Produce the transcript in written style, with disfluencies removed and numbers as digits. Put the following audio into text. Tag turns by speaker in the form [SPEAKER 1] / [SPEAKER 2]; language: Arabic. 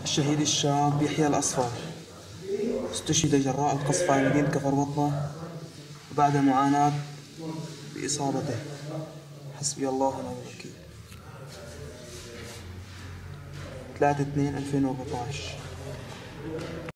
[SPEAKER 1] الشهيد الشاب يحيى الأصفر استشهد جراء القصف على مدينة كفر بطنة بعد معاناة بإصابته. حسبي الله ونعم الوكيل. 3/2/2014.